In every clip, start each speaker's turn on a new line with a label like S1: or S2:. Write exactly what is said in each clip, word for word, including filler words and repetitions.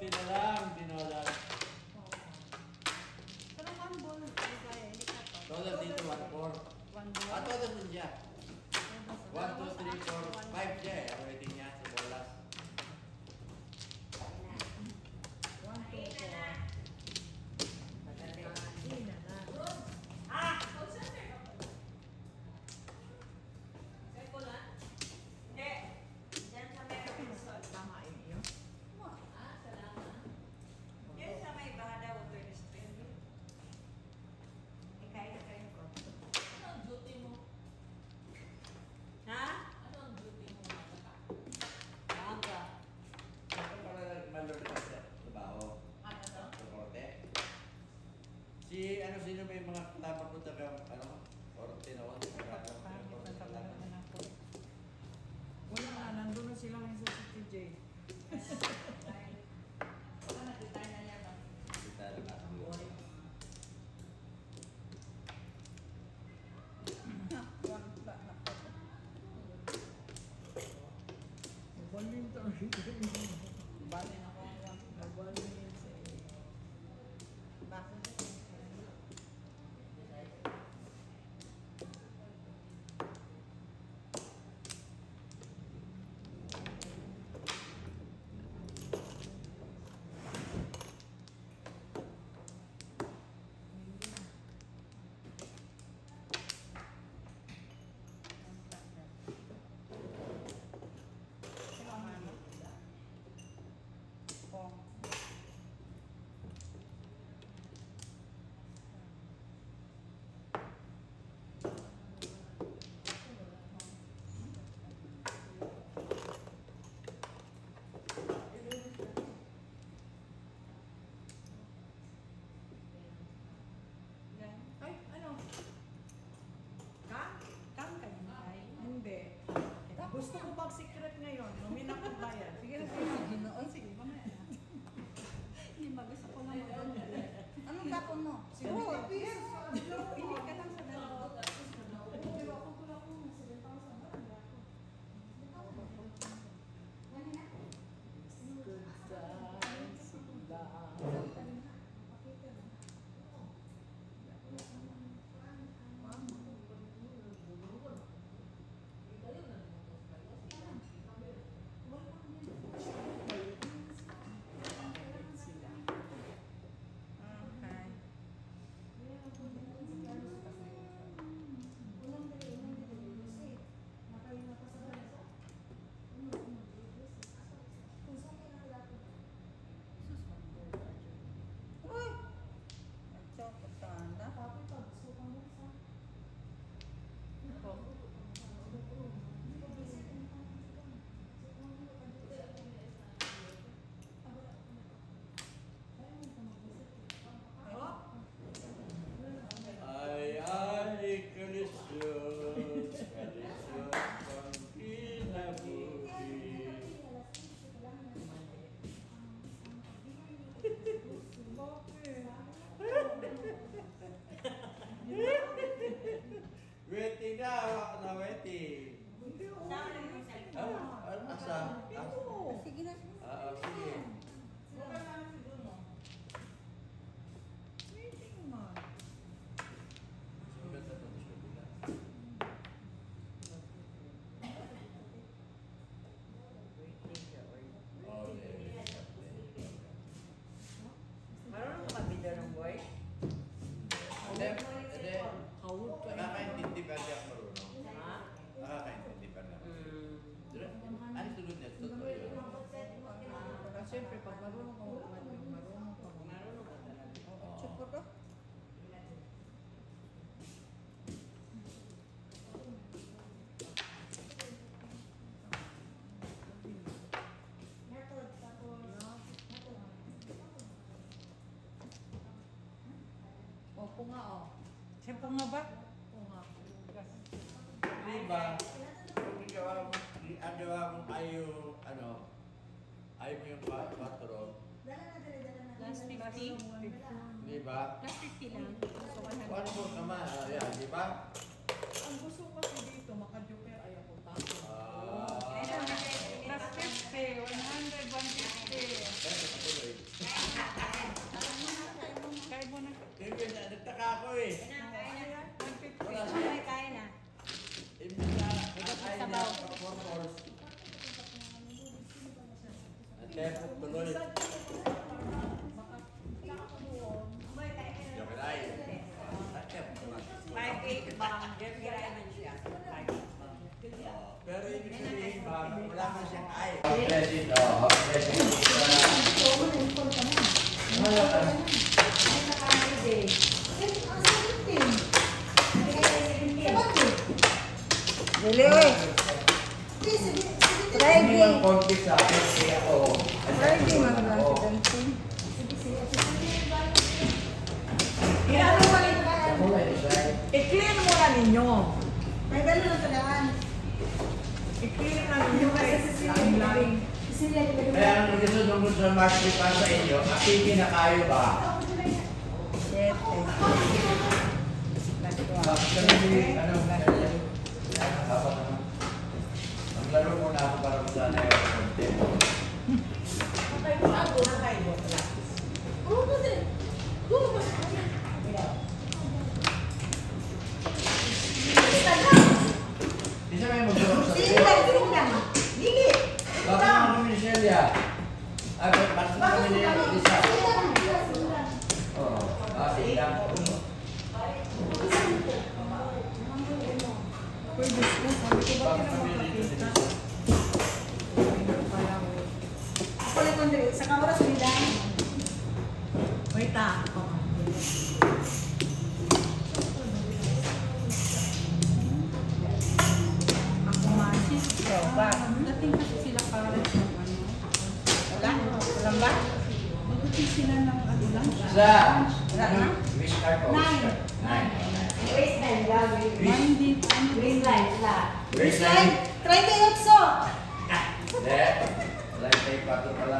S1: forty na lang, dinola.
S2: Pero one ball, hindi ka to.
S1: Todo dito, one four.
S2: One ball.
S1: Ah, todo din siya. one, two, three, four, five siya eh. Ang rating niya sa bolas.
S2: one, two, four. Hindi na na.
S3: Ah! Seko lang? Hindi. Diyan sa may Robinson.
S2: Tama yun.
S3: Ah, salamat. Yan sa may Bahada Water District. Eh, kaya na kayo ko.
S4: Ano ang duty mo?
S3: Ha?
S4: Ano ang duty mo?
S3: Baga.
S1: Ako pala nagmalulog sa trabaho.
S4: Ano to?
S1: Sa korte. Si, ano, sino may mga katapang ko taga, ano, korte na wala.
S2: Wala na, nandun na sila ngayon sa City J.
S4: Wala na, detay na yan.
S1: Kita lang ako.
S2: Nagbalin to. Balin ako. Nagbalin yun sa bakit? Ay, ano? Kam? Kam kayo? Hindi. Gusto ko pag secret ngayon. Nomina ko bayan. Sige na, sige. Ginoon, sige. Mamaya na. Hindi ba gusto ko naman doon? Anong gapon mo? Siguro. Yes. Hindi ka lang sa dalawa. Pero ako pula ko. seven thousand ba? Good times.
S1: Ay, ay, kalisyon, kalisyon, pang kinabuhi. Waiting na, hawak na waiting.
S3: Saan na yung cellphone?
S1: Ah, ano asa?
S2: Sige na.
S1: Ah, sige.
S2: Waiting mo.
S1: Sugat na ito, gusto ko lang. Oh, yeah.
S3: Marunong ka Bidor ng boy?
S1: Hindi, hindi.
S2: Hawag ka.
S1: Nakakaintindi pa niya ako marunong.
S3: Ha?
S1: Nakakaintindi pa niya.
S3: Hmm.
S1: Ano sunod niya? Totoo yun.
S2: Ah, siyempre, pag marunong ka, marunong ka.
S3: Marunong ka talaga.
S2: Oo, check ko to. O, punga o. Siya punga ba? Punga.
S1: Di ba? Kung gawa mo, ang gawa mo ayaw, ano, ayaw mo yung patro.
S4: Last fifty?
S1: Di ba?
S4: Last fifty lang. So, one
S1: One
S4: hundred.
S1: more naman, ah, yan, di ba?
S2: Ang gusto ko kasi dito, maka-joker ayaw ko tapo.
S1: Ah.
S2: Last fifty, one hundred, one fifty.
S1: Kaya sa patuloy.
S5: Dili, oy.
S1: Hindi yung konti sa akin, kaya ako.
S5: Friday, man lang si Dancing.
S2: Ano ba rin? I-clean mo na ninyo.
S5: May gano'n na tadaan.
S2: I-clean na ninyo kasi lang.
S1: Kaya ang nagsusunod sa market pa sa inyo, akiki na kayo ba?
S5: Shit, eh.
S1: Bakit kami, ano, habang ano, maglaro muna ako para masana yung konti. Di siya may maglaro sa
S5: Sige lang, sige lang. Dili.
S1: Bakit naman kami ni Celia? Ah, mas kami ni Lisa. Oo, ah, sige lang.
S2: Pwede ko, sabi ko ba
S1: Bakit kami dito si Lisa?
S5: Ako lang kung dili. Sa kamara, sulidan.
S2: Wait ah. Ako masis.
S5: Ikaw ba?
S4: Dating kasi sila para sa ano.
S5: Wala? Walang ba?
S4: Magdating sila ng ano lang.
S1: Sa,
S5: Wala na?
S1: wish card o wish card? Nine.
S4: Nine din. Ano din?
S1: Wish
S5: Try,
S1: card?
S5: try kayo so.
S1: Hindi. Wala yung tayo pato pala.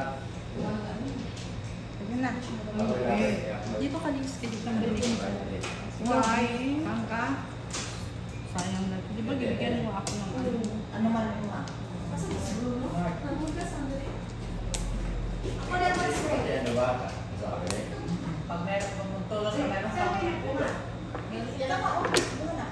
S5: Sige na.
S1: Ako lang.
S4: Dito ka din schedule ng balik.
S2: Why? Angka?
S4: Sayang na. Di ba bibigyan mo ako ng ano?
S5: Ano man mo ah. Ako na naman sir.
S1: Hindi, ano ba? Sabi.
S2: Pag meron kang tulong sa meron sa mga
S5: Tama, okay. Doon na.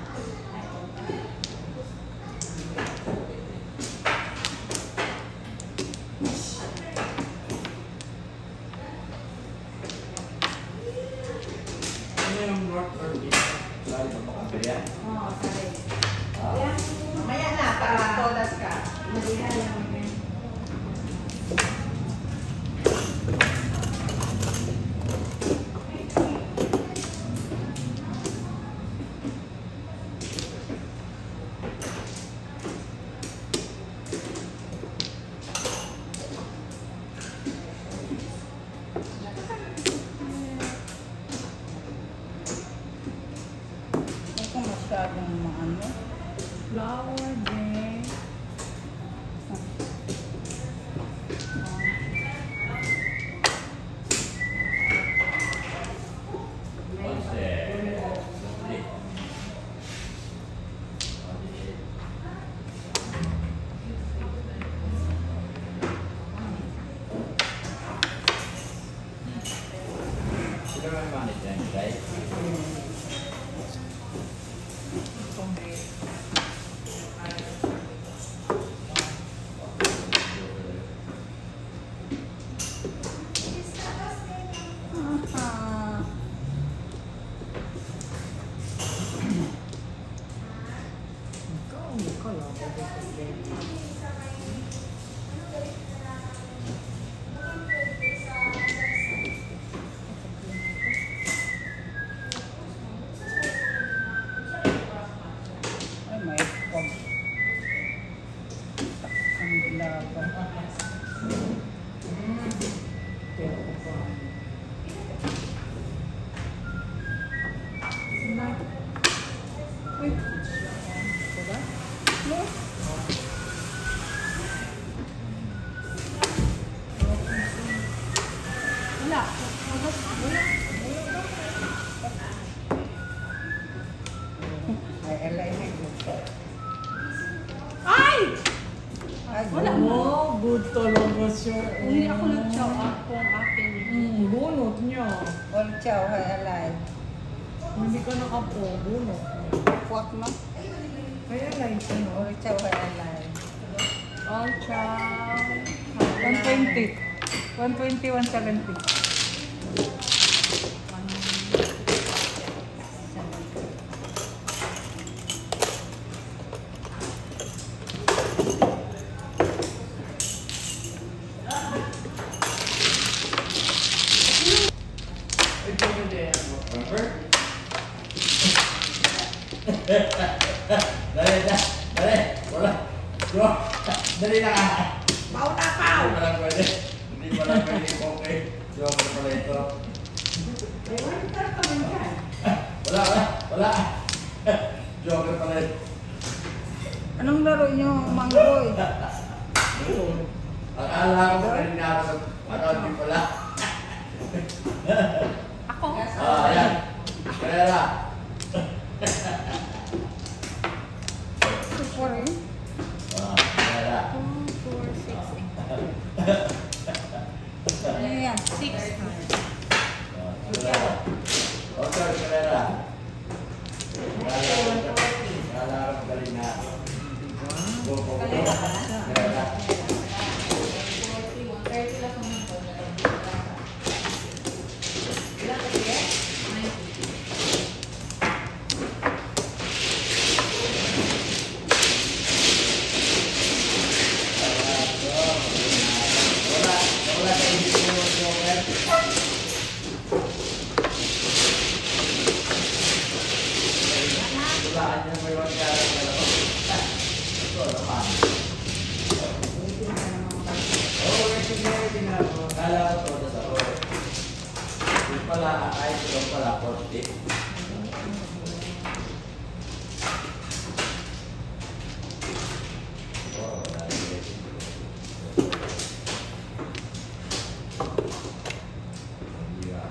S1: Ano yung North or East? Saan mo makapirya?
S5: Oo, sorry.
S1: Ah?
S5: Mamaya na, para todas ka. Malihan lang. Ako masyadong maano.
S2: flower day.
S1: Onse. Sandali. Sino may manage yan, guys?
S5: Ah.
S2: Ikaw, ikaw lang.
S5: Ay, may pag... Ang laban. Pero pa.
S2: Uy, diba?
S5: No?
S4: Wala.
S5: Ay, alay na ito.
S2: Ay!
S5: Ay,
S4: Wala
S5: bunot.
S4: mo.
S2: Oh, good talaga siya.
S4: Hindi ako nag-chow ako ang akin.
S2: Mm, bunot niya.
S5: All chow, ay alay.
S2: Hindi ka nakapo, bunot.
S5: Puwak mo?
S2: Kaya like, ano?
S5: All chow, ay alay.
S4: All chow.
S5: one twenty. one twenty, one seventy.
S1: Dali na. Dali. Wala. Bro. Dali na ka.
S2: Pau na pau!
S1: Hindi pa lang pwede. Hindi pa lang pwede. Okay. Joker pala ito. Wala, wala. Wala. Joker pala ito.
S5: Anong laro nyo, Manggoy?
S1: Akala ko kanina ako. Ano, hindi pala.
S4: Ako?
S1: Ah, ayan. Kaya na.
S5: Super eh.
S1: Ah, kaya na.
S4: two, four, six, eight.
S5: Ano yan?
S4: Six cards.
S1: Ah, kaya na. Okay, kaya na. Akala ko kanina. Go, go, go. Kaya na. Wala, wala sa isip mo, Joker. Walaan niya mo yung karang na lang. Ito naman. Oo, ito nga yung ginagawa. Kala ko ito sa ako. Yung pala, kahit ito pala, forty. Oo, wala rin. Yeah.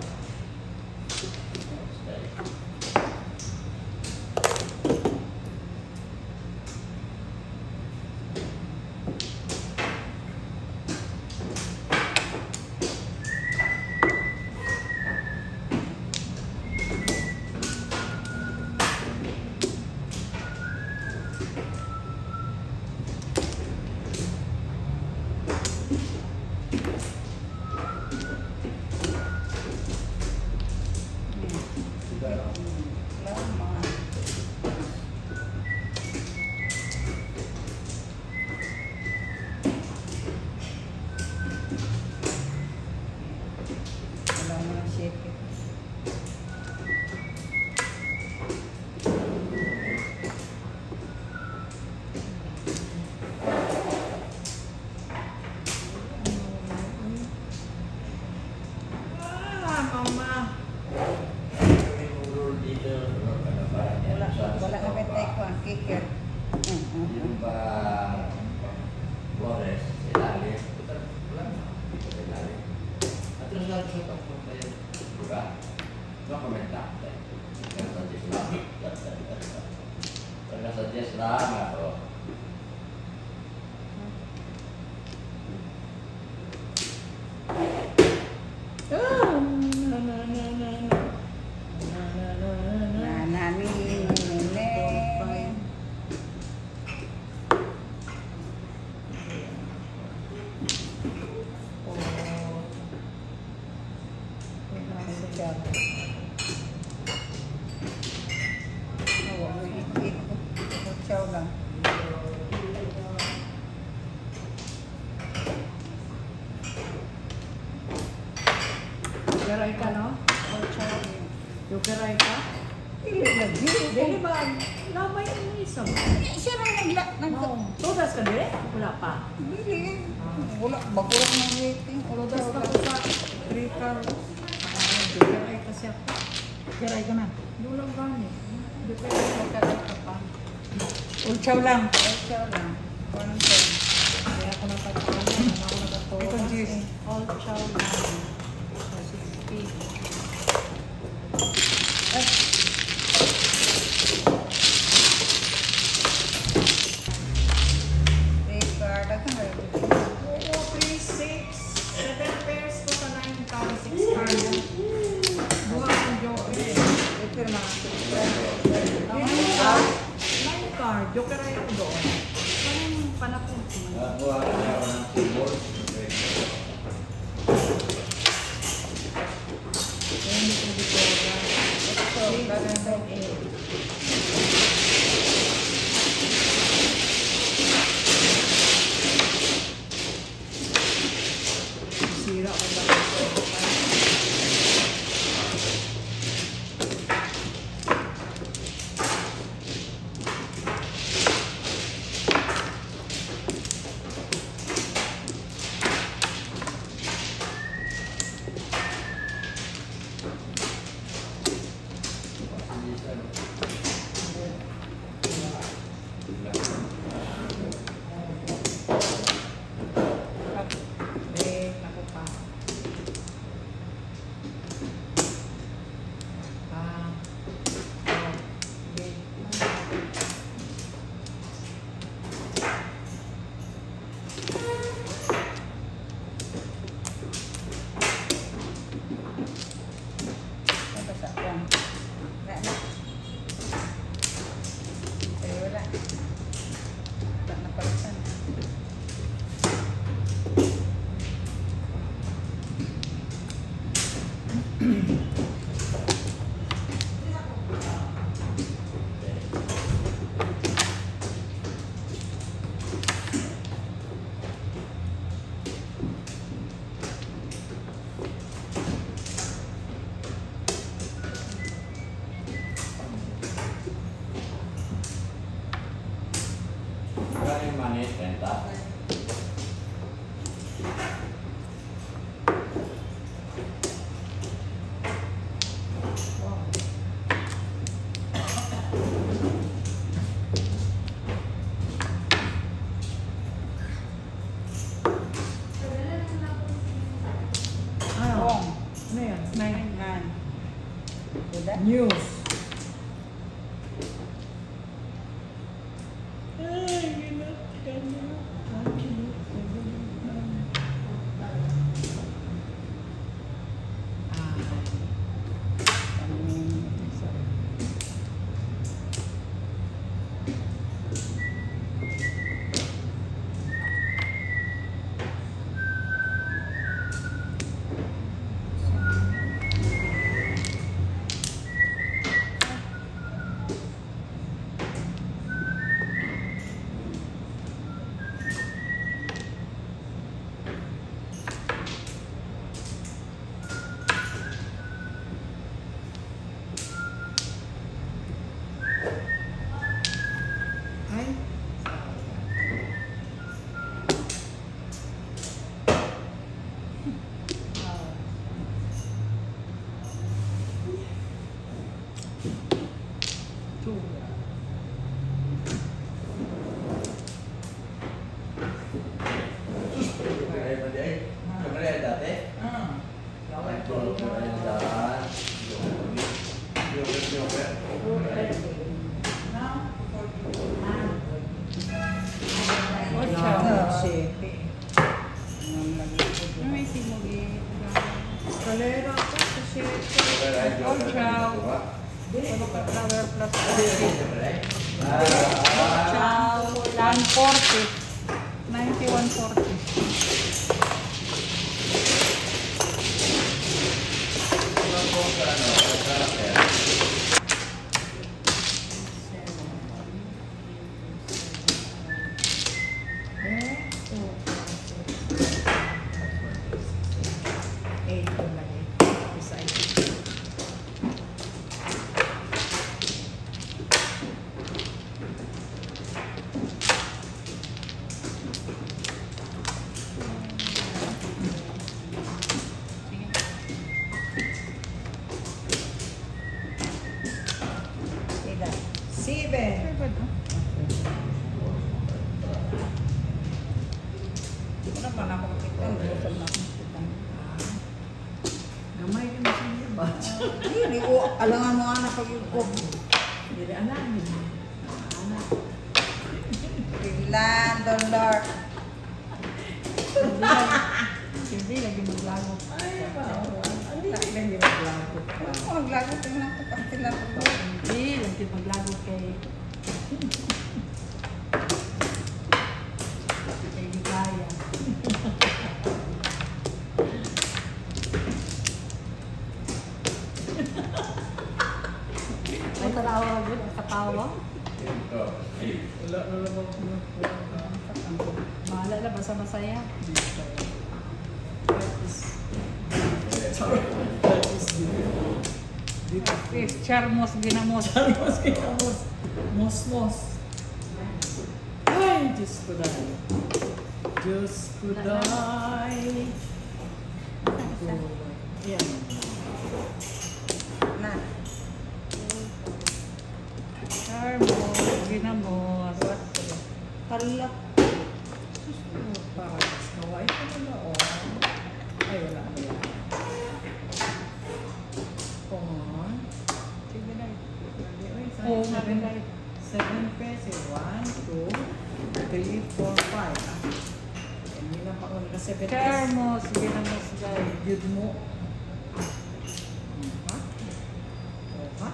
S5: Lama. Wala mo ng shape.
S2: Ah, mama.
S5: Wala, wala na betay ko ang kicker. Mm, mm,
S1: Yung
S5: mm.
S1: ba Flores, ilalim. Wala na. Ilalim. At yung sa shoot ang punta yun. Diba? No comment lang. Nagkasuggest lang. Nagkasuggest lang ako.
S2: Ah, na, na, na, na, na. Na, na, na, na.
S5: Nanani, nene. Siya. Oo, ikit. Siya lang.
S2: Garay ka, no? Yugaray ka?
S5: Dili lagi.
S2: Dili ba? Lamay ang isa mo.
S5: Siya lang nagla. nag-
S2: Oo. Tugas ka dire? Wala pa.
S5: Dili. Wala, bakurang ng waiting.
S2: Tugas ka po sa three car. Ah, Yugaray kasi ako.
S5: Garay ka na.
S2: Dulang gani. Yugaray ka ka pa.
S5: Ulchaw lang. Ulchaw lang. One ten.
S2: Kaya ako napagpakan. Ano ako nagatuwa.
S5: Ito, Jis.
S2: All chow lang. sixty.
S5: Record. Ako na.
S2: two, three, six. Seven pairs ko sa nine count. Six cards. Buha ang joker.
S5: Ito na.
S2: Nine card. Nine card. Joker ay ako doon. Parang panapon ko.
S1: Kuha ka na ako ng keyboard. Magkano yung money? Renta?
S2: Ano?
S5: Kong.
S2: Ano yan?
S5: Nine. Nine. Diba?
S2: News. Ay, ginat ka na.
S5: Ah. Kami- sorry.
S2: Ay, two.
S1: Merenda di ay. Merenda dati?
S2: Ah.
S1: Ay, tulog na merenda. Yogurt, yogurt.
S4: Ocho.
S5: Sipi.
S4: Ano may simugi?
S2: Kalera ko sa shit.
S4: Ocho. Flower plus
S1: Ah,
S4: Chow. one forty. ninety-one forty.
S2: Eh, two, eight ko lagi. Beside.
S5: Sila.
S2: Seven.
S5: Wala pa na ako makita. Busog na akong kita.
S2: Gamay ka na sa inyo ba?
S5: Hindi ko, alangan mo anak ko yung ko.
S2: Hindi rin alamin. Anak.
S5: Ilan dollar.
S4: Hindi lagi maglago.
S2: Ay, ba? Hindi ka lang yung maglagot pa.
S5: Ako maglagot yung mga kapatila ko.
S4: Hindi lagi maglago kay kay Ligaya. Ay, tarawa agad. Ang katawa.
S2: Wala na lang ako
S4: Bahala na. Basta masaya.
S2: That is, that is dito.
S4: If charmos, ginamos.
S2: Mos, mos, mos, mos. Ay, Diyos ko dahil. Diyos ko dahil. Yan.
S5: Na.
S4: Charmos, ginamos.
S5: Hala.
S2: Para mas kawaii ka na ba? Oh. Ay, wala na yan. On. Sige na.
S4: Oo,
S2: Seven,
S4: maganda.
S2: seven pesos. One, two, three, four, five. Ah. Hindi na pa ako naka-seven pesos.
S4: Charmos, ginamos, guys.
S2: Yun mo. Ha? O, ha?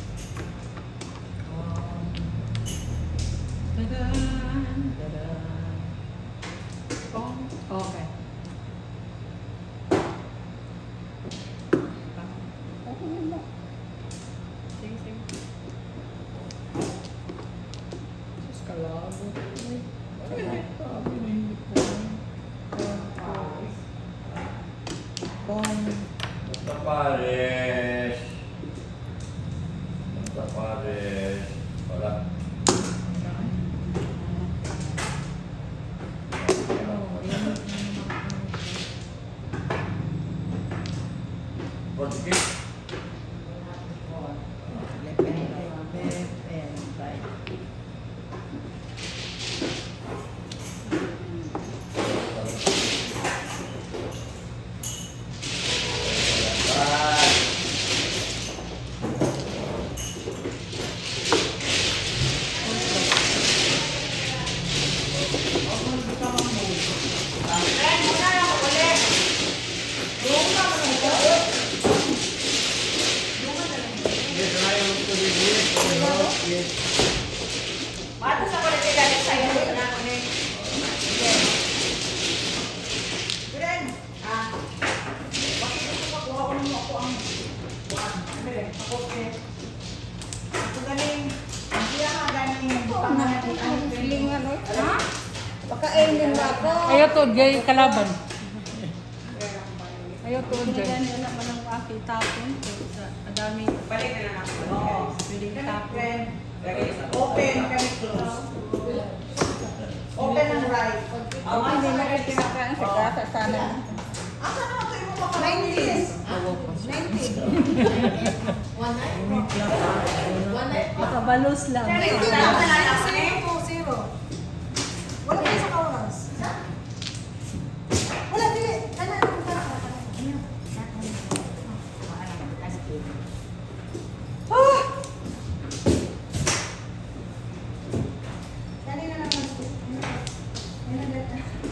S2: Um, Tadan! Tadan!
S5: Kung
S1: Basta pares. Basta pares. Wala. Portuguese?
S5: left and right, left and right.
S3: Bato sa kulit nila sa'yo na ako eh.
S2: Gren,
S3: Ah,
S2: bakit gusto ko kuha ko mo ako ang kuhan? Ano rin, ako eh. Ito galing, ang siya nga galing,
S5: Ang ang silingan, oy. Ha? Pakainin ba ako?
S4: Ayaw to, gay kalaban. Ayaw to,
S5: Hindi
S4: gay.
S5: ganyan naman ang aki tapon. Madami.
S3: balik na lang ako.
S2: Oo.
S5: Pwedeng
S2: Ganun,
S5: tapon.
S2: friend. Open, kami close. Open and right.
S5: Hindi na kayo tinakain sa gata sana.
S2: Asa na ito yung mga nineties? nineties. One night? One night pa.
S5: Makabalos lang.
S2: nineteen lang. Zero to zero. Wala kayo sa kauras. Wala, dili. Ano, ano, ano, ano. Ah! Dali na naman. Ano na?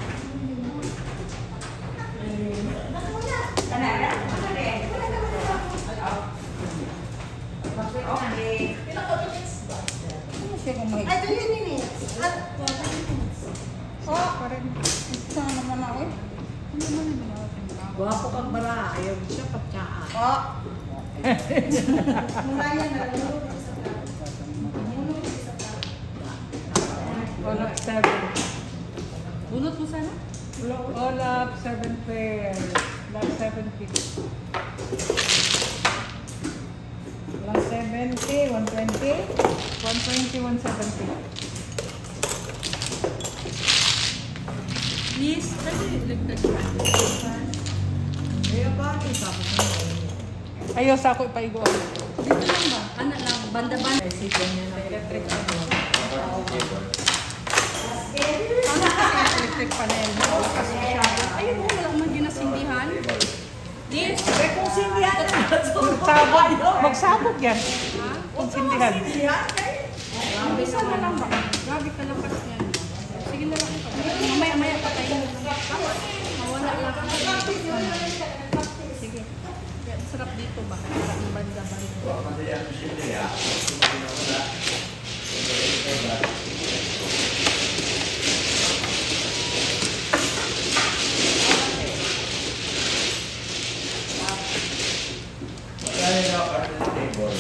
S5: Ano siya kung may... Oh, parang isa naman ako eh. Ano naman yung mga tinatawag?
S2: Guwapo kang bara. Ayaw siya pagkaan.
S5: Oh!
S4: All up seven. Bunot mo sana? All up seven pair. Last seven picks.
S5: one seventy, one twenty.
S4: one twenty, one seventy.
S5: Please, ano yung electric fan?
S2: Ayaw ba? Tapos na.
S4: Ayaw sa ako ipaigo.
S5: Dito lang ba? Ano lang? Banda-banda.
S4: Electric panel.
S5: Ano kasi electric panel? Malakas masyado. Ayun mo, wala man ginasindihan. Yes.
S2: Eh, kung sindihan na.
S4: Magsabog. Magsabog yan.
S5: Ha?
S4: Kung sindihan.
S2: Sindihan?
S5: Grabe ka na lang ba? Grabe ka lakas yan. Sige na lang. Mamaya-maya patayin mo lang. Mawala lang. Sige. Kaya sarap dito ba? Sarap ng banda-banda.
S1: Kasi yan sila ya. Kaya na ako at table.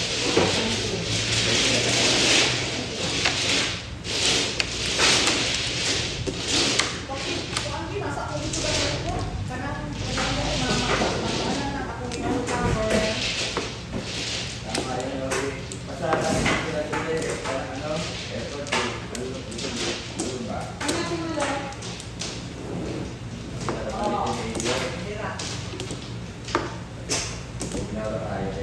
S1: Tama yun, Lori. Masarap yung sila-sila eh. Parang ano, effort eh. Lulong, lulong, lulong ba? Masarap yung teenager. Ginagawa tayo eh.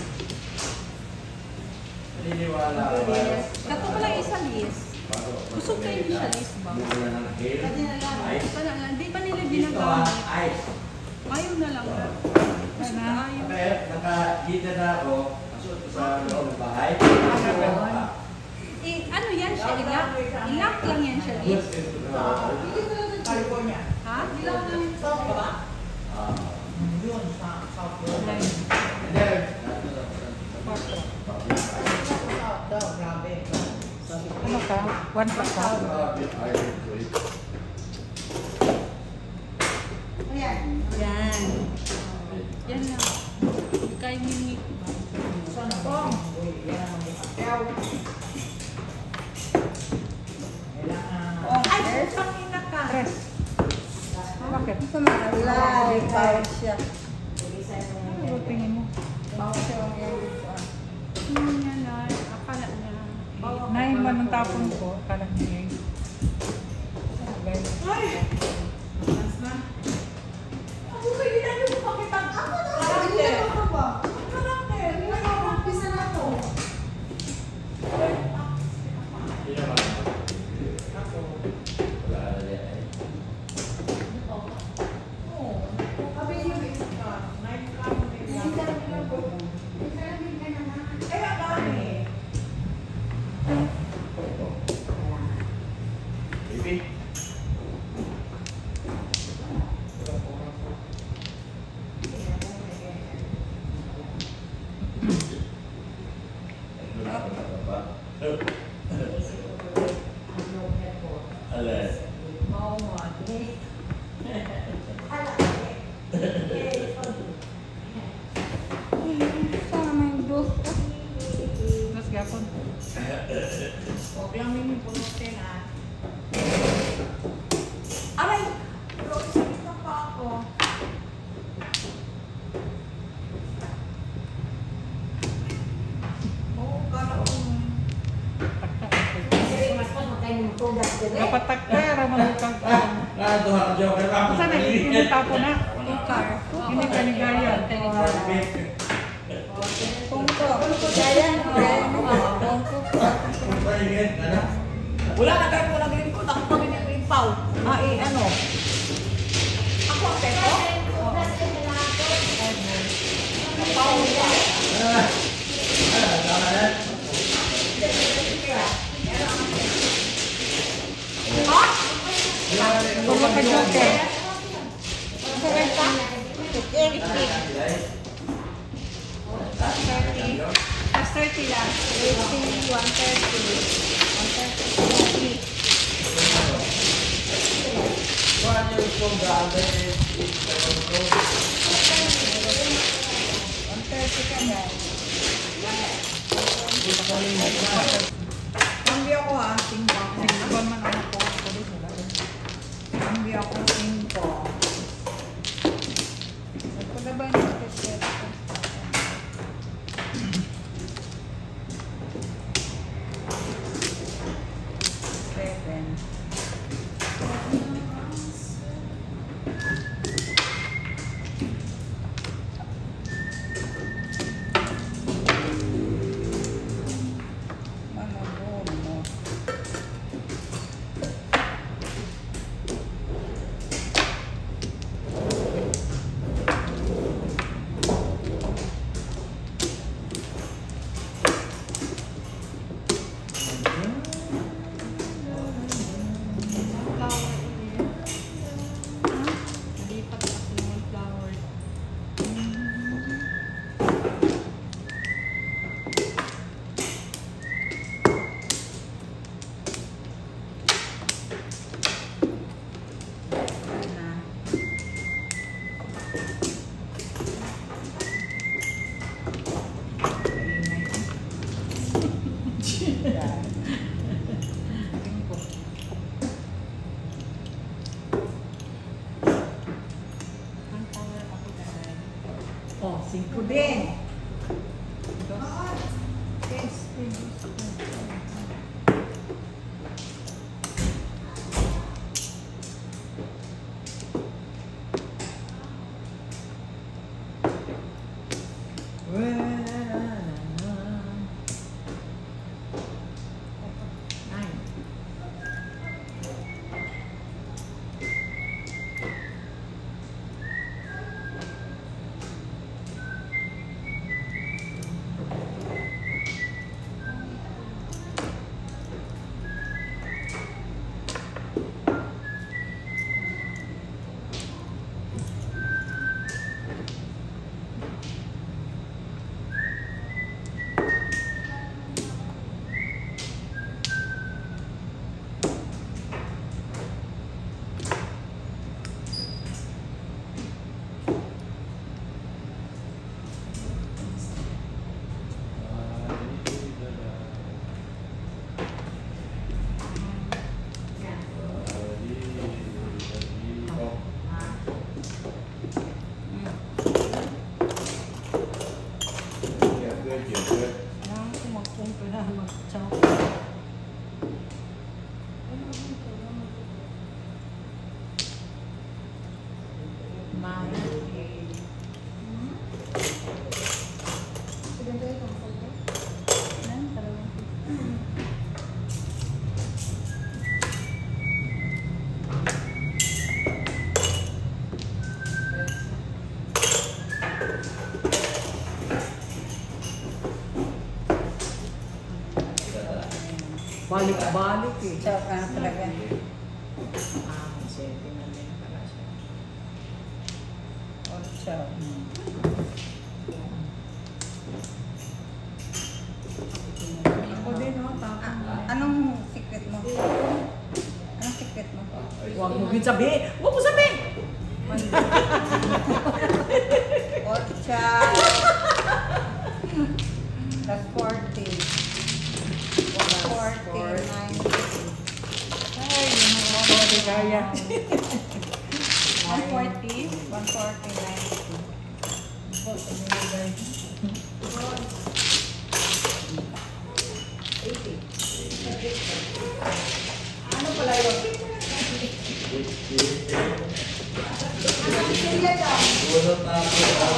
S1: Naniniwala ako ba?
S5: Kato ko lang isa list. Gusto kayo hindi siya list ba?
S1: Bumula ng hair. Ice.
S5: Wala nga. Di ba nila
S1: Dito
S5: ginagawa?
S1: ah, ice.
S5: Ayaw na lang na. Gusto na ayaw.
S1: Kaya nakagita na ako. Masuk ko sa loob ng bahay. Ah.
S5: Eh, ano yan siya? Ilak? Ilak lang yan siya list.
S2: California.
S5: Ha? Ilak lang yan.
S2: South ka ba?
S1: Ah.
S2: Yun, sa South Florida.
S1: And then,
S2: South daw, grabe. Sabi ko,
S4: Ano ka? One pack ka?
S5: Yan. Yan lang. Hindi kayo mimik.
S2: saan po? Uy, yan ang mga kakyaw. Kailangan.
S5: Oh,
S2: Ay, putang ina ka.
S4: Tres. Bakit?
S2: Wala, bawal siya.
S4: Ano ba tingin mo?
S2: Bawal siya ang yung
S5: Ano niya na, akala niya.
S4: Nine man ang tapon ko. Akala niya yun. Guys.
S2: Ay! Mas na. Ako kayo na yung pakitang ako na. Karakter. Ano ba? Karakter. Nagpapisa na to.
S1: Hindi naman.
S2: Ako.
S1: Wala na yan.
S2: Oo. Kami yung isa ka. Nine ka mo nila. Eh, ang dami.
S1: Baby. Alas.
S5: Sana may dos.
S4: Mas gapon.
S2: Huwag lang may punutin ah. Aray! Pero isang na pa ako. Oo, kala ko.
S4: Dapat takta. Raman kang
S1: Nakaduha ka dyan. Kaya ako
S4: Saan na? Yung tapo na.
S5: Ikar.
S4: Hindi ka ni Gaya.
S2: Pungko. Kaya mo. Pungko. Wala na kayo walang lingkod. Ako pa rin yung limpaw. Ah, eh, ano? Ako ang peto? Limpaw mo. Ha?
S4: Puro ka joker.
S2: Sakay pa? Eric.
S5: Plus thirty lang.
S2: eighty, one thirty. one thirty. one thirty ka na. Kambi ako ha, singko.
S4: Sigban man ako po.
S2: Kambi ako singko.
S5: Pagka ba yung special?
S2: Seven. Manabono.
S5: Flower ulit. Ha? Lipat kasi yung flower. Ang power ako dahil.
S2: Oh, singko din.
S5: Yes, please.
S2: Nine.
S4: Monkey. Yan, talagang balik-balik eh.
S5: So, ano talaga?
S4: Ah, setting na din pala siya.
S5: Ocho.
S2: Ako din, no? Tapang na.
S5: Anong secret mo? Anong secret mo?
S2: Huwag mo din sabihin! Huwag mo sabihin!
S5: Ocho. Plus forty. Forty, ninety.
S4: Ay, yun ang ako di kaya.
S5: One forty. One forty, ninety.
S2: Ano pala yun?
S1: Bunot na ako.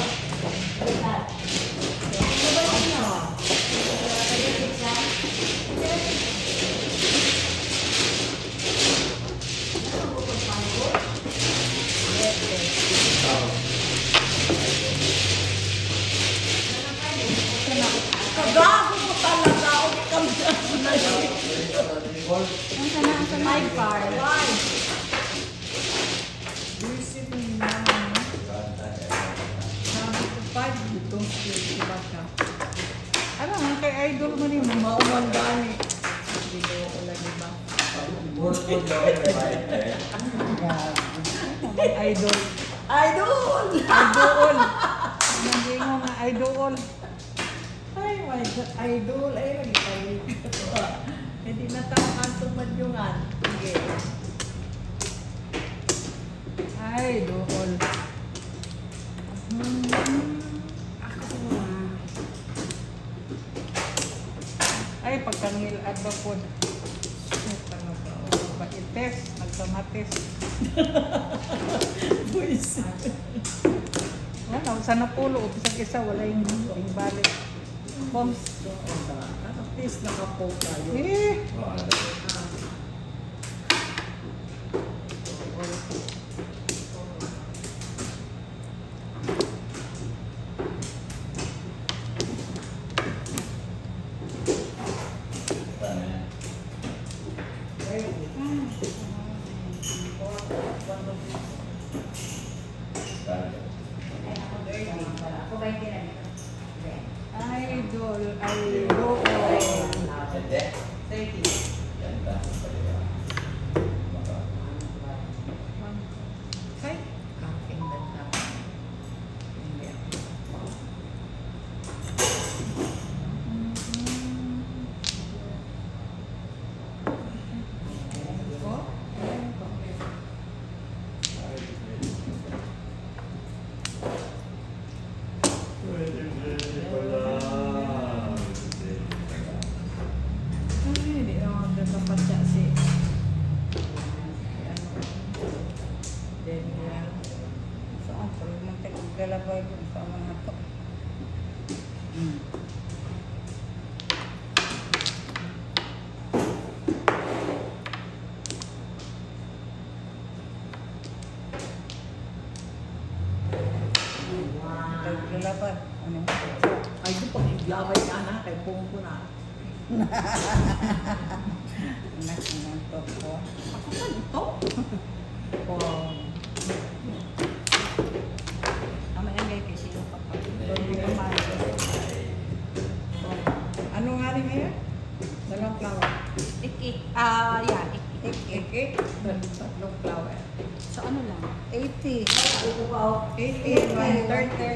S2: Kagago ko talaga ako ni Kamsa.
S5: Ang sana, ang sana. Five card.
S2: Why? Visit mo naman, no? Sabi ko, five dito. Diba ka?
S4: Ano nga kay idol mo ni mo?
S2: Mauman gani. Hindi ko ulan, diba?
S1: Bunot ko daw may bayad eh.
S4: Idol.
S2: Idol!
S4: Idol. Hindi mo nga idol.
S2: Ay, my God. Idol. Ay, lagi tayo. Hindi na tayo kantong madyungan. Sige.
S4: Idol.
S5: Ako na.
S4: Ay, pagkangil at bapod. Pag-ites, magkamatis.
S2: Buisit.
S4: Wala, sa napulo, isang isa, wala yung, yung balik. Bombs.
S2: At least nakapoke tayo.
S4: Eh,
S3: Ako ba yung tinanong?
S4: idol, idol.
S2: thirty. Ay, kaking ganda. Hindi. Oh? Ay, hindi naman dapat siya si Daniel.
S5: Saan? Pag magtagalabay ko sa mga to. Taglalabay. Ano?
S2: Ay, di pag iglaway ka na, kay Pungko na.
S5: Anak ng to ko.
S2: Ako pa ito?
S4: Oh.
S5: Ama yan gay kasi yung kapag.
S2: Ano nga rin ngayon? Dalang flower.
S5: Ik-ik. Ah, yeah. Ik-ik.
S2: Ik-ik. Tatlong flower.
S5: So ano lang? eighty.
S2: eighty, one thirty.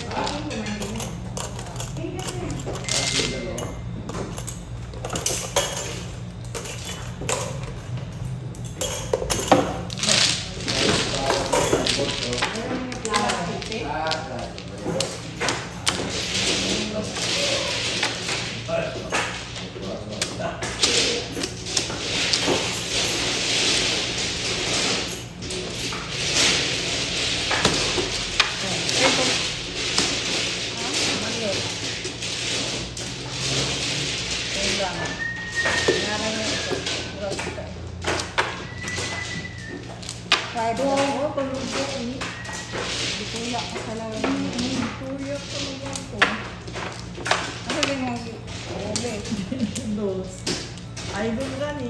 S5: Fried
S2: Oo,
S5: rice.
S2: oh, paluto eh.
S5: Bituya ka sa lawan.
S2: Tuyak ko naman ko.
S5: Ano din yung ube?
S2: Dos. Idol gani.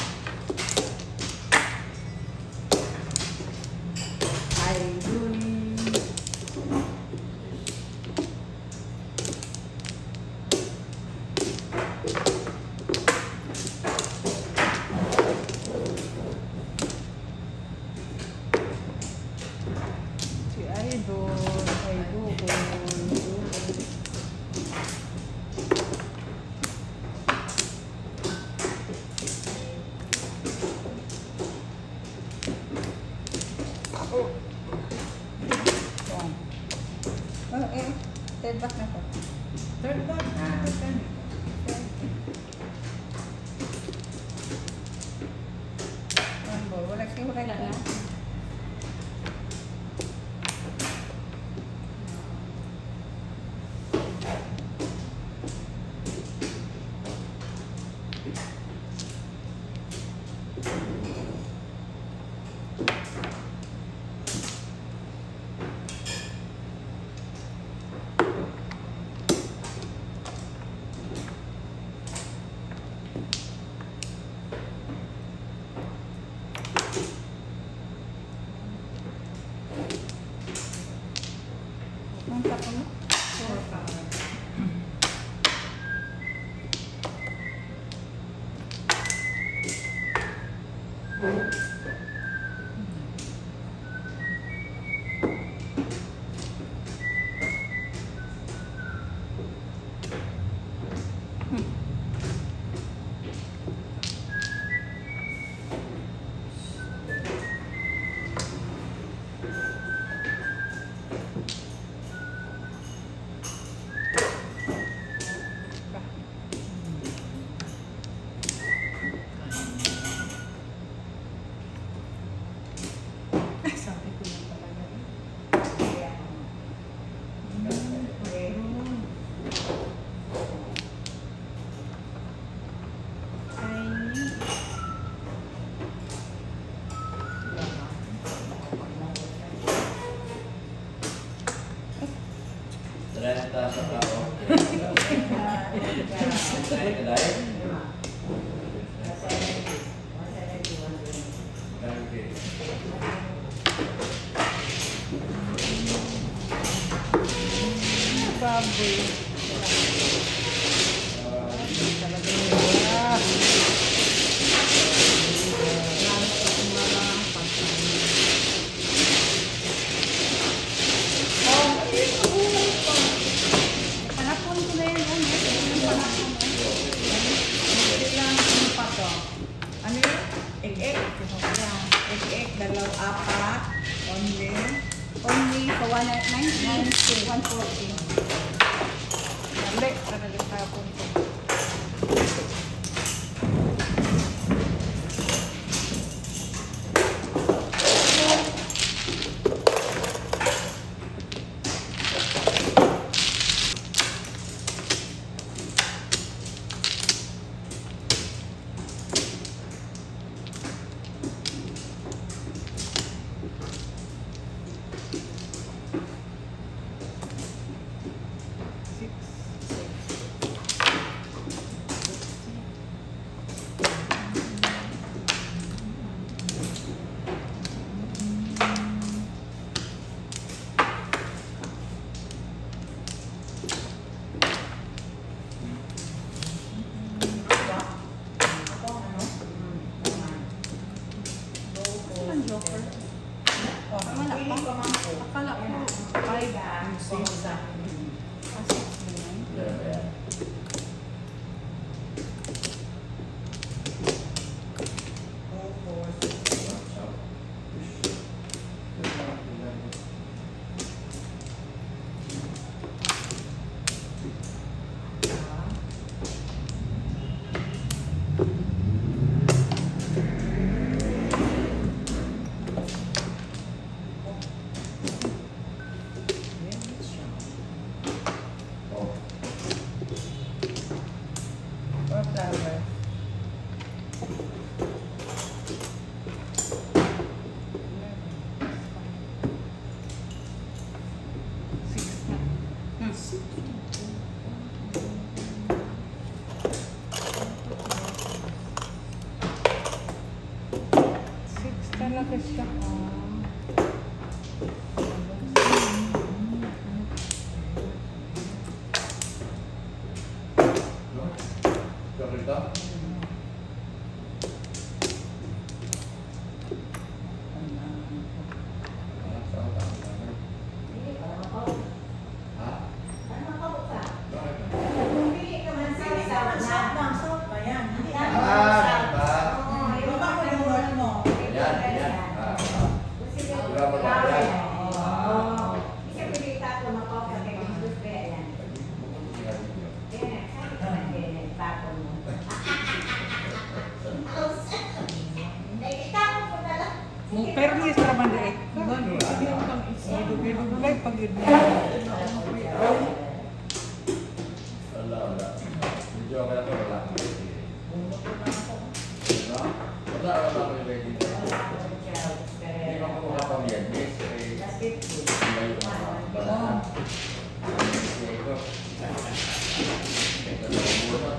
S2: Idol.
S5: Si Idol. Idol. Oh. Yan. Oh, eh. Third back na to.
S2: Third bag.
S5: Ah.
S2: Gani.
S5: Yan bo. Wala siya. Wala na. Ang tapo mo?
S2: Sabi ko lang talaga eh.
S1: trenta sa tao.
S5: Baboy. Talaga nila. Panapon ko na yan. Ano? Panapon ko.
S2: Ilang ano pa to? Ano yun? Egg-egg. Egg-egg, dalaw, apat. Only.
S5: Only for one ninety, one forty. Dali, talaga tapon ko. Ang joker. Oh, wala pa. Akala ko five and six. Ah, six ba yan?
S4: Lalaki siya.
S1: Chocolate?
S4: Permis naman deh. Hidup-hidup lagi pagi ini.
S1: Wala, wala. Medyo kaya ito wala. No? Wala, wala ko yung ready. Hindi pa ko makapamyan. Yes, eh. May balasan. Ito. Ito na ang muna.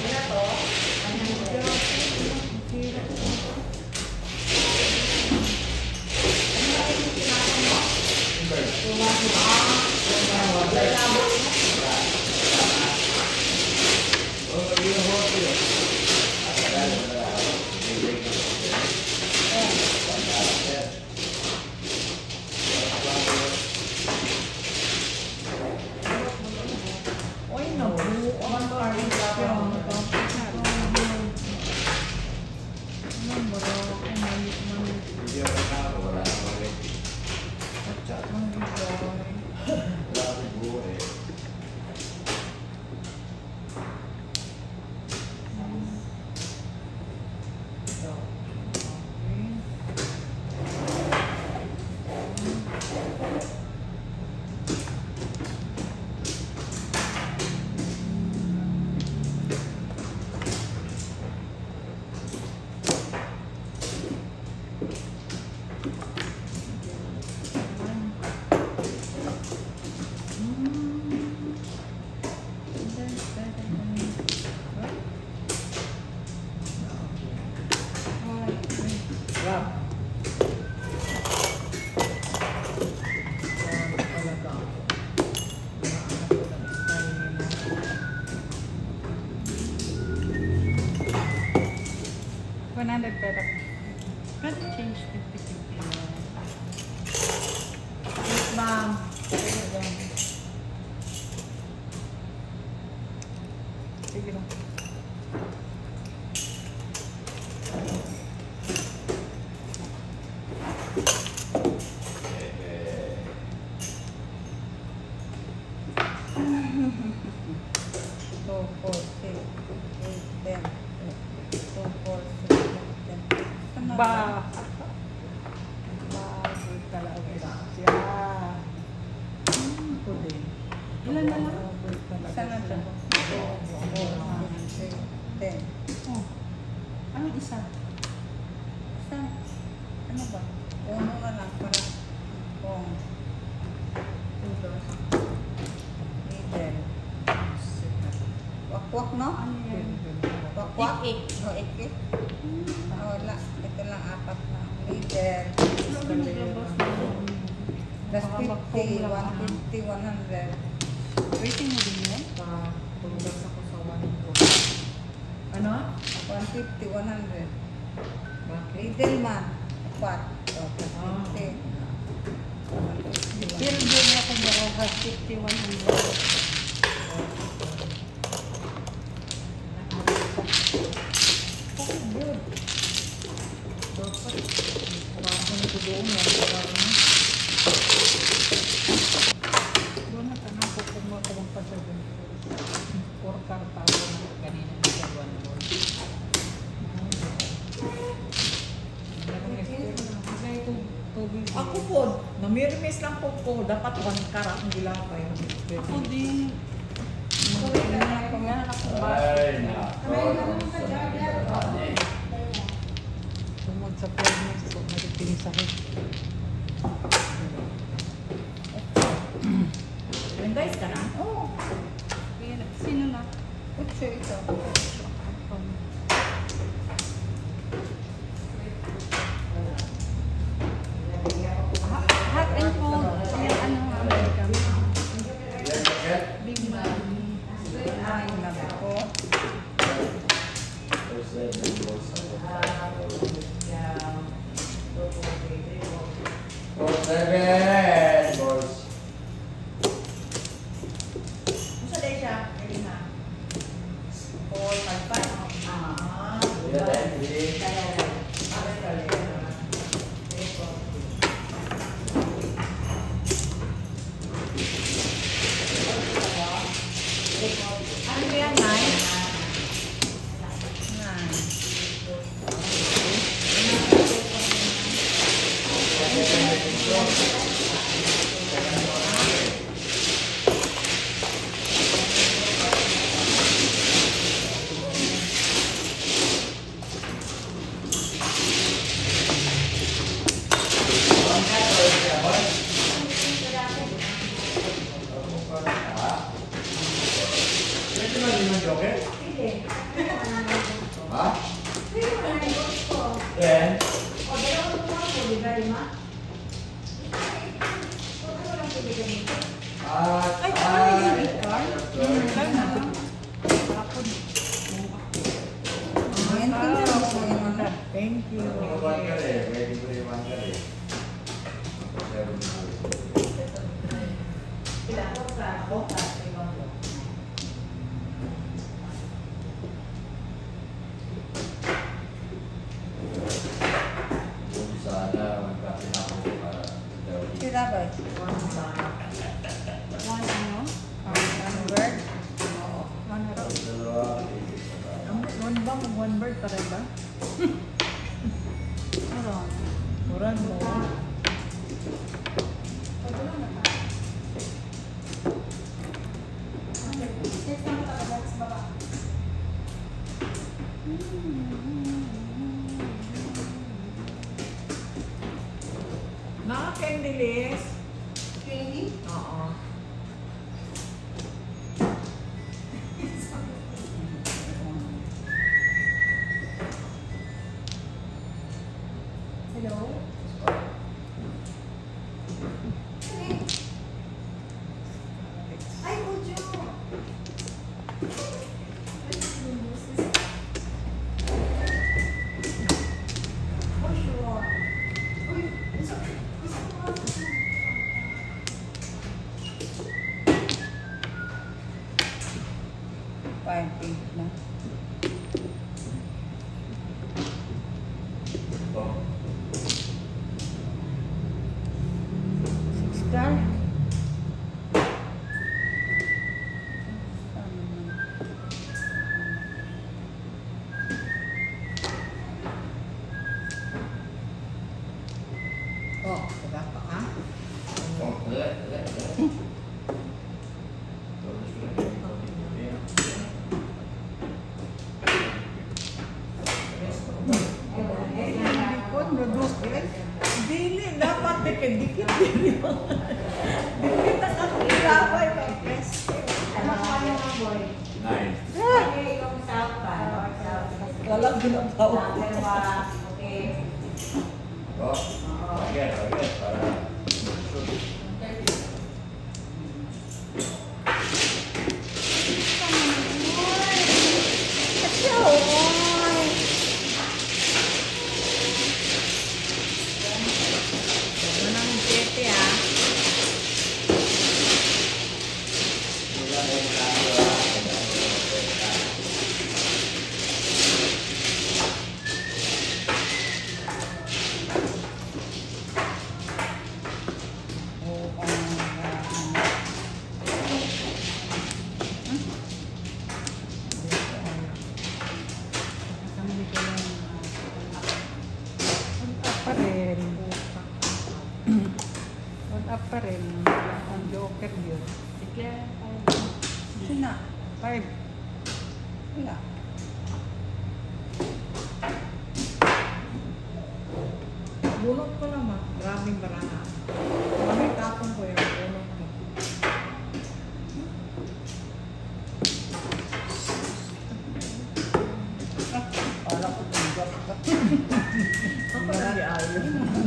S4: one hundred perak. Can you change fifty fifty?
S2: Yes, ma'am.
S4: Sige lang.
S5: Two, four, six, eight, ten. Two, four, six, eight, ten.
S4: Ba. Bago talaga siya.
S5: Hmm, pwede.
S4: Ilan na lang?
S5: Isa na siya. Four, six, ten.
S4: Oh. Anong isa?
S5: Isa. Ano ba? Uno na lang para kung tudo. Middle. Wakwak, no?
S4: Ano yan?
S5: Wakwak? Ik. No, ik. ik. Ah, wala. Ito lang apat na. Middle. Plus fifty, one fifty, one hundred.
S4: Rating mo din yan?
S2: Tumugas ako sa one ko. Ano?
S5: one fifty, one hundred.
S2: Bakit?
S5: Middle man. Apat. So, plus
S2: Ah.
S5: fifty.
S4: Pero doon na kung baka fifty, one hundred.
S2: Okay, good. Dapat. Parang ko doon na.
S4: Doon na tanong ko kung makawang pa sa doon. Four car power na kanina na sa one more.
S2: Ako po, namirmis lang po ko. Dapat one car ang gilapay.
S4: Ako din. Mga pangalan ako ba?
S1: Ay, nako.
S4: Tumod sa permis. So, nagtiting sakit.
S2: Guys ka na?
S5: Oh,
S4: Sino na?
S5: kutso ito.
S1: Four, seven. Boys.
S2: Gusto din siya. Pwede na. Four, five, five. Ah.
S1: Yeah, then, three.
S2: Ano ba yan, nine? Nine.
S1: Ha? Then? At,
S2: Ay, ano yung car? Yung car na lang. Tapon. Thank you.
S1: One ka rin. Ready ko rin one ka rin. Sana magkapin ako para
S2: Sila ba? One ano? One bird? Oo. One bird. One ba? One bird pa rin ba? Meron. Meron mo. Mga candilis. Candy? Oo. Hello? Ay, Ujo! Oh, sure. Uy, isa, isa mo. Five, eight na. Star? Oh, diba pa ka?
S1: Oh, ulit, ulit, ulit.
S2: Likod, nadukit. Dili, dapat dikit-dikit. Dikit ang kakilabay ka, press. Ano ka yung mga boy?
S1: Nine.
S2: Lalag ginabaw.
S1: Oh, again, again, para
S4: Up pa rin. Ang joker yun.
S5: Declare
S2: Sina?
S4: Five.
S2: Wala. Bunot ko naman. Maraming baraha. Maraming tapon ko yung bunot ko. Para ko tinggal ka. Ako na di ayaw.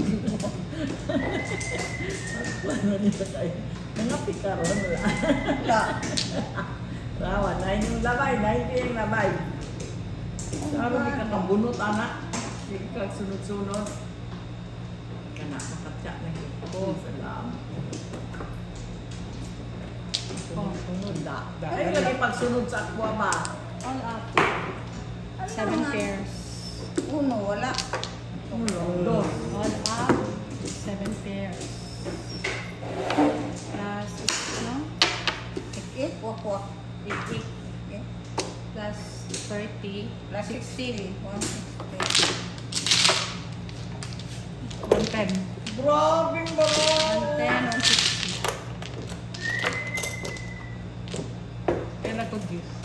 S2: Ano nito kayo? Mga pikaron wala. Wala. Rawa, nine yung labay, ninety yung labay. Saro di ka kabunot, anak. Sige ka, sunod-sunod. Siya na ko. Salamat.
S4: Oh, sunod.
S2: Da. Ay, lagi pagsunod sa akwa ba?
S5: All up.
S4: Seven pairs.
S5: Uno, wala.
S2: Dos.
S4: All up, seven pairs. Plus, no?
S5: Eight, wak, wak.
S4: Eight, eight.
S5: Okay.
S4: Plus thirty.
S5: Plus sixty. One sixty.
S4: One ten.
S2: Grabe ba?
S4: One ten, one sixty. Kailan ko gifts?